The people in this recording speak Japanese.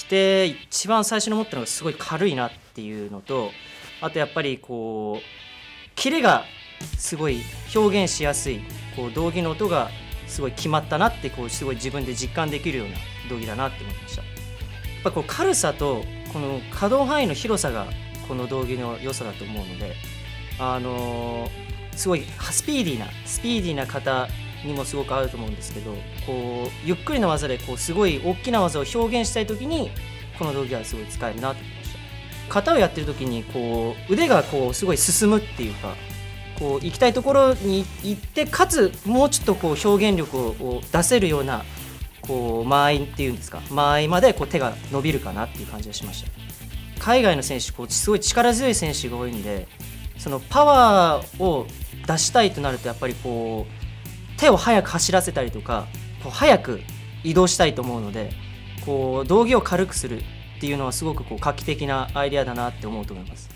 して一番最初に思ったのがすごい軽いなっていうのと、あとやっぱりこうキレがすごい表現しやすい、こう道着の音がすごい決まったなって、こうすごい自分で実感できるような道着だなって思いました。やっぱこう軽さとこの可動範囲の広さがこの道着の良さだと思うので、すごいスピーディーな方にもすごく合うと思うんですけど、こうゆっくりな技でこうすごい大きな技を表現したい時にこの道着はすごい使えるなと思いました。型をやってる時にこう腕がこうすごい進むっていうか、こう行きたいところに行って、かつもうちょっとこう表現力を出せるようなこう間合いっていうんですか、間合いまでこう手が伸びるかなっていう感じがしました。海外の選手こうすごい力強い選手が多いんで、そのパワーを出したいとなるとやっぱりこう手を速く走らせたりとか、こう速く移動したいと思うので、こう道着を軽くするっていうのはすごくこう画期的なアイデアだなって思うと思います。